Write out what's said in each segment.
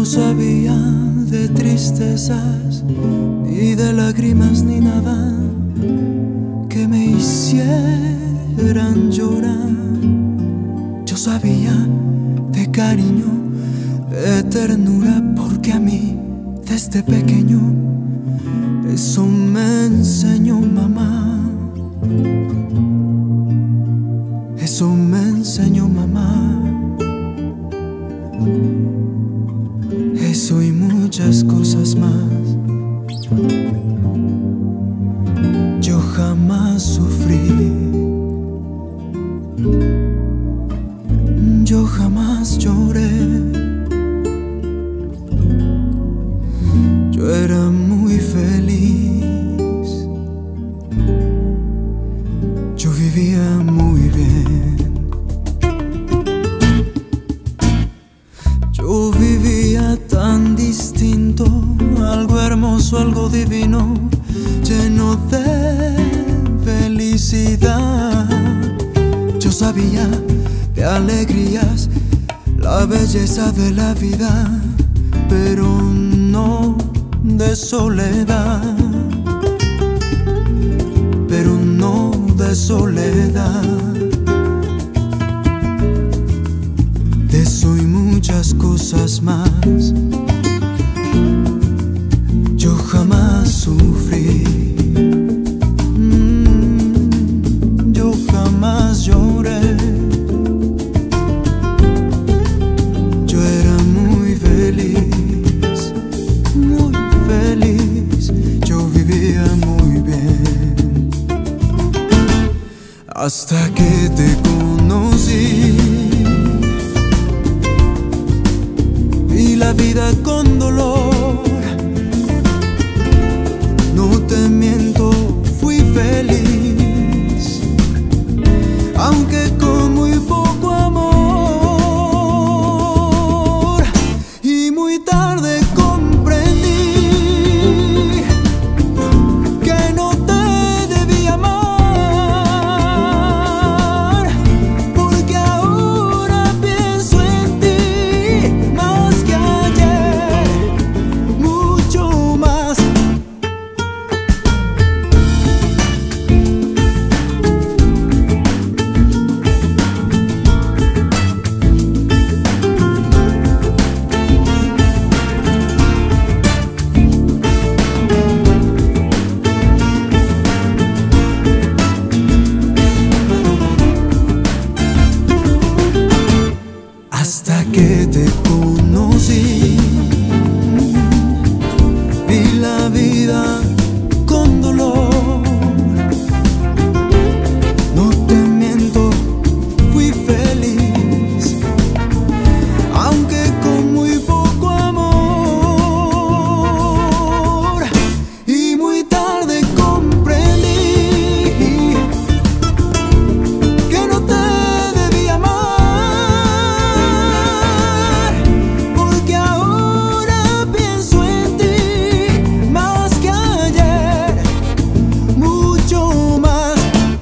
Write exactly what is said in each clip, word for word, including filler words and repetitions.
sabía de tristezas, ni de lágrimas, ni nada que me hicieran llorar. Yo sabía de cariño, de ternura, porque a mí desde pequeño eso me enseñó mamá. Eso me enseñó mamá. Eso y muchas cosas más. Yo jamás sufrí, yo jamás lloré. Yo era muy feliz, yo vivía muy bien. Yo vivía tan distinto, algo hermoso, algo divino, lleno de felicidad. Yo sabía de alegrías, la belleza de la vida, pero no de soledad, pero no de soledad. De eso y muchas cosas más. Yo jamás sufrí, mm, yo jamás lloré. Yo era muy feliz, muy feliz. Yo vivía muy bien. Hasta que te conocí, vi la vida con dolor. No te miento, fui feliz, aunque con muy poco amor. Y muy tarde comprendí que no te debía amar, porque ahora pienso en ti más que ayer, mucho más. Hasta que te conocí, vi la vida con dolor. No te miento, fui feliz, aunque con muy poco amor. Y muy tarde comprendí que no te debía amar, porque ahora pienso en ti más que ayer, mucho más.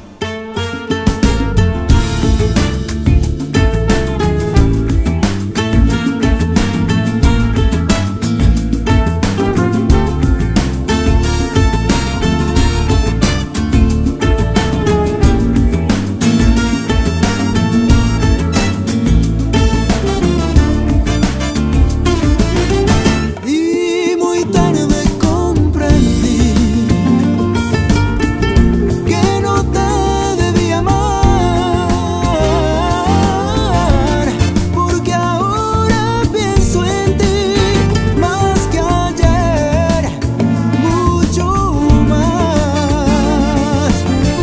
Y muy tarde comprendí que no te debía amar, porque ahora pienso en ti más que ayer, mucho más.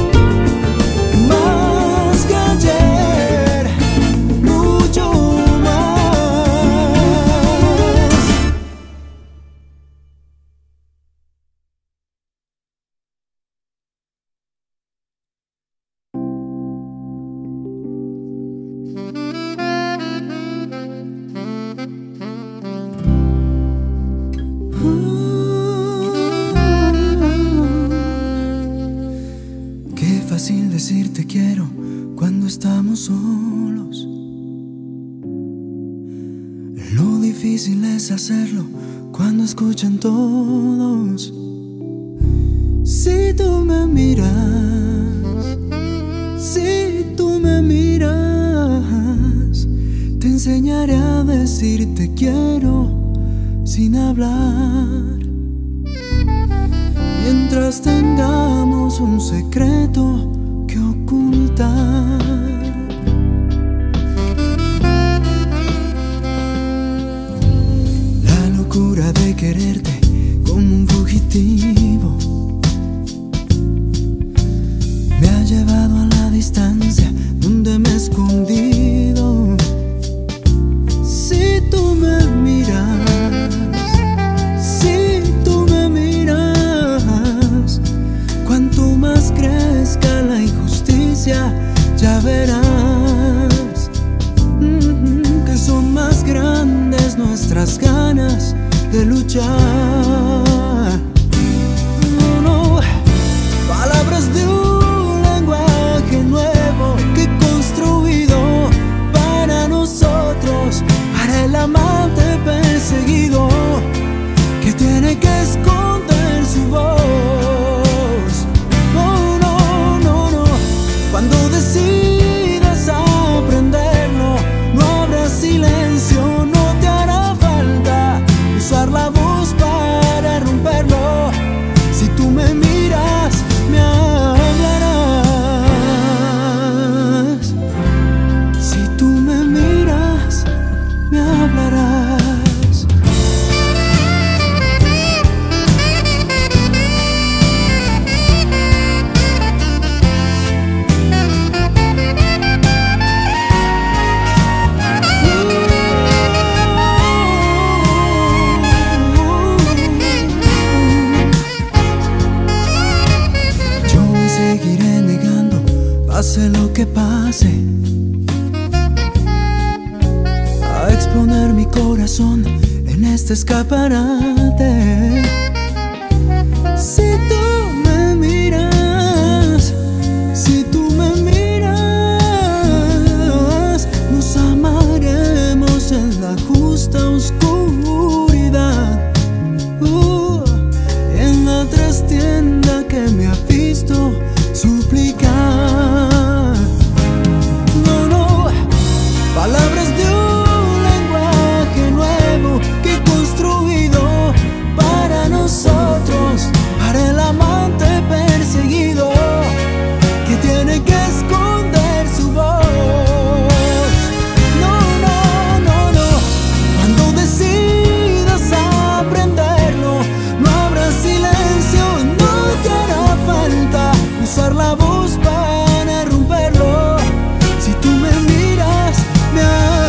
Más que ayer, mucho más. Qué fácil decir te quiero cuando estamos solos. Lo difícil difícil es hacerlo cuando escuchan todos. Si tú me miras, si tú me miras, te enseñaré a decir te quiero sin hablar. Mientras tengamos un secreto que ocultar. La locura de quererte como un fugitivo me ha llevado a la distancia donde me he escondido. Si tú me miras, si tú me miras, cuanto más crezca la injusticia, ya verás mm, que son más grandes nuestras ganas de luchar. No, no, palabras de un lenguaje nuevo que he construido para nosotros, para el amante perseguido que tiene que esconder su voz. No, no, no, no. Cuando decidas aprenderlo, no habrá silencio, no te hará falta usar la voz para romperlo. Si tú me miras, me hablarás. Si tú me miras, me hablarás. Yo me seguiré negando, pase lo que pase, a exponer mi corazón en este escaparate. Si tú me miras, si tú me miras, nos amaremos en la justa oscuridad. Uh, en la trastienda que me ha visto suplicar. No, no, palabras de un lenguaje nuevo que he construido para nosotros, para el amante perseguido que tiene que esconder su voz. No, no, no, no. Cuando decidas aprenderlo, no habrá silencio, no te hará falta usar la voz para romperlo. Si tú me miras, me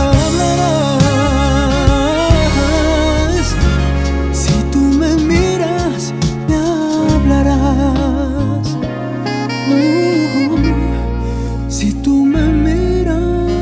hablarás. Si tú me miras, me hablarás. Uh, si tú me miras.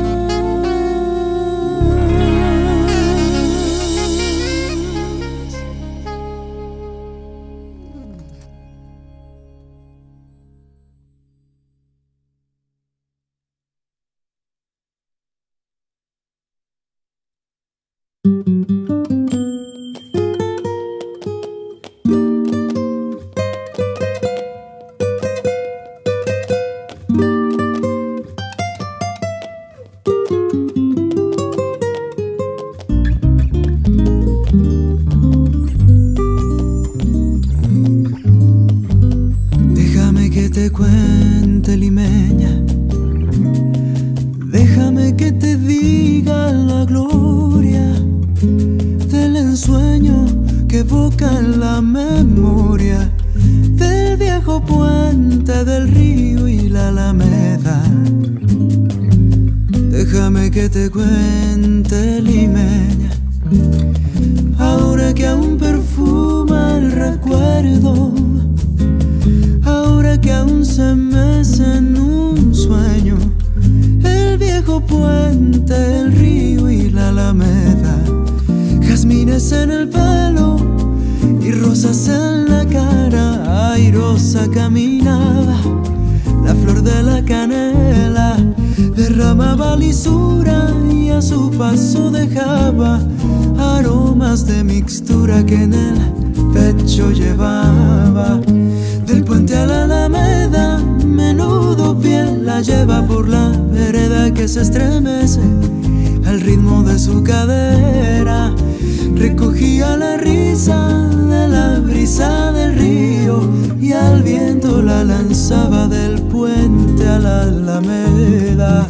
Déjame que te cuente, limeña, déjame que te diga la gloria del ensueño que evoca en la memoria del viejo puente del río y la alameda. Déjame que te cuente, limeña, ahora que aún perfuma el recuerdo, ahora que aún se mece en un sueño el viejo puente, el río y la alameda. Jazmines en el pelo y rosas en la cara, airosa caminaba la flor de la canela derramaba lisura y a su paso dejaba aromas de mixtura que en el pecho llevaba. Del puente a la alameda, menudo pie la lleva por la vereda que se estremece al ritmo de su cadera. Recogía la risa de la brisa del río y al viento la lanzaba del puente a la alameda.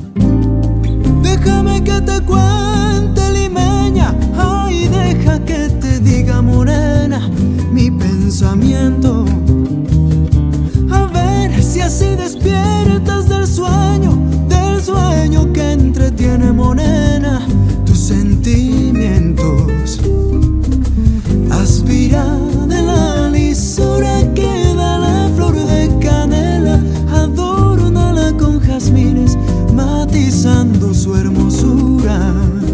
Déjame que te cuente, limeña, ay, deja que te diga, morena, mi pensamiento. A ver si así despiertas del sueño, del sueño que entretiene, morena, tus sentimientos. Aspira de la lisura que da la flor de canela, adórnala con jazmines, matizando su hermosura.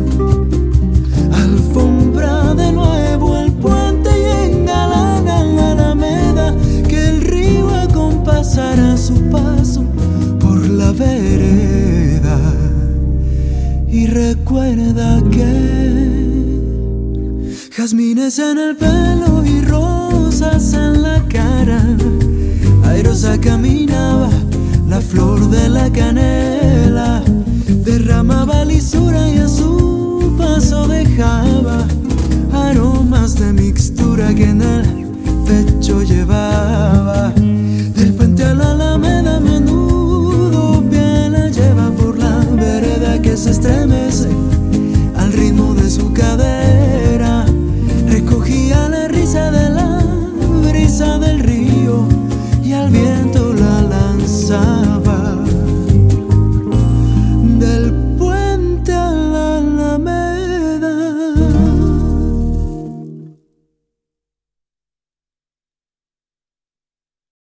Alfombra de nuevo el puente y engalana la alameda, que el río acompasará su paso por la vereda. Y recuerda que jazmines en el pelo y rosas en la cara, airosa caminaba la flor de la canela, derramaba lisura y a su paso dejaba